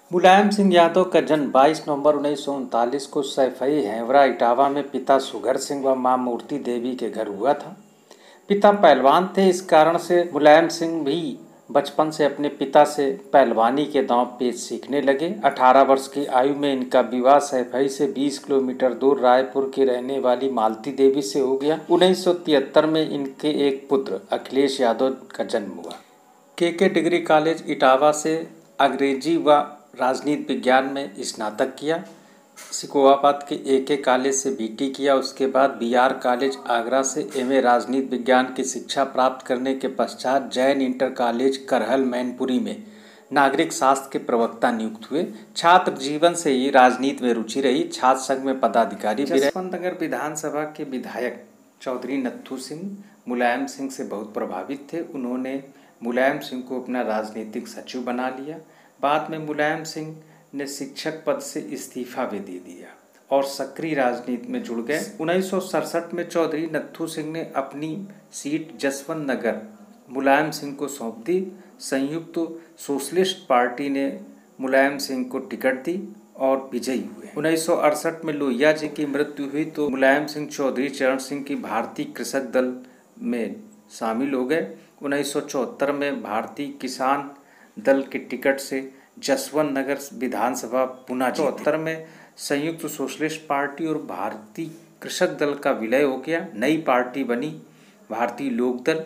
मुलायम सिंह यादव का जन्म 22 नवंबर 1939 को सैफई हेवरा इटावा में पिता सुघर सिंह व मां मूर्ति देवी के घर हुआ था। पिता पहलवान थे, इस कारण से मुलायम सिंह भी बचपन से अपने पिता से पहलवानी के दांव पेच सीखने लगे। 18 वर्ष की आयु में इनका विवाह सैफई से 20 किलोमीटर दूर रायपुर की रहने वाली मालती देवी से हो गया। 1973 में इनके एक पुत्र अखिलेश यादव का जन्म हुआ। के डिग्री कॉलेज इटावा से अंग्रेजी व राजनीति विज्ञान में स्नातक किया। सिकोहाबाद के ए कॉलेज से बीटी किया। उसके बाद बीआर कॉलेज आगरा से एमए राजनीति विज्ञान की शिक्षा प्राप्त करने के पश्चात जैन इंटर कॉलेज करहल मैनपुरी में नागरिक शास्त्र के प्रवक्ता नियुक्त हुए। छात्र जीवन से ही राजनीति में रुचि रही। छात्र संघ में पदाधिकारी भी रहे। जसवंत नगर विधानसभा के विधायक चौधरी नत्थू सिंह मुलायम सिंह से बहुत प्रभावित थे। उन्होंने मुलायम सिंह को अपना राजनीतिक सचिव बना लिया। बाद में मुलायम सिंह ने शिक्षक पद से इस्तीफा भी दे दिया और सक्रिय राजनीति में जुड़ गए। 1967 में चौधरी नत्थू सिंह ने अपनी सीट जसवंत नगर मुलायम सिंह को सौंप दी। संयुक्त सोशलिस्ट पार्टी ने मुलायम सिंह को टिकट दी और विजयी हुए। 1968 में लोहिया जी की मृत्यु हुई तो मुलायम सिंह चौधरी चरण सिंह की भारतीय कृषक दल में शामिल हो गए। 1974 में भारतीय किसान दल के टिकट से जसवंत नगर विधानसभा पुनः 74 में संयुक्त सोशलिस्ट पार्टी और भारतीय कृषक दल का विलय हो गया। नई पार्टी बनी भारतीय लोक दल।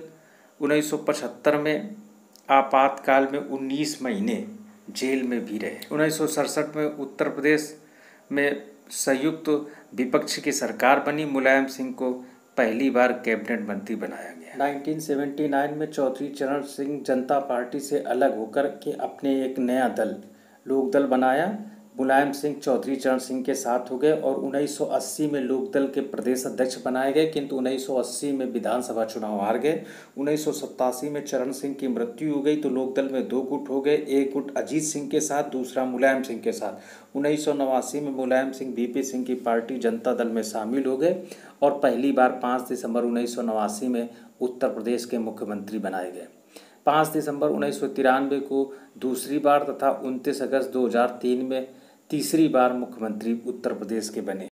1975 में आपातकाल में 19 महीने जेल में भी रहे। 1967 में उत्तर प्रदेश में संयुक्त विपक्ष की सरकार बनी। मुलायम सिंह को पहली बार कैबिनेट मंत्री बनाया गया। 1979 में चौधरी चरण सिंह जनता पार्टी से अलग होकर के अपने एक नया दल लोक दल बनाया। मुलायम सिंह चौधरी चरण सिंह के साथ हो गए और 1980 में लोक दल के प्रदेश अध्यक्ष बनाए गए, किंतु 1980 में विधानसभा चुनाव हार गए। 1987 में चरण सिंह की मृत्यु हो गई तो लोक दल में दो गुट हो गए, एक गुट अजीत सिंह के साथ, दूसरा मुलायम सिंह के साथ। 1989 में मुलायम सिंह बीपी सिंह की पार्टी जनता दल में शामिल हो गए और पहली बार 5 दिसंबर 1989 में उत्तर प्रदेश के मुख्यमंत्री बनाए गए। 5 दिसंबर 1993 को दूसरी बार तथा 29 अगस्त 2003 में तीसरी बार मुख्यमंत्री उत्तर प्रदेश के बने।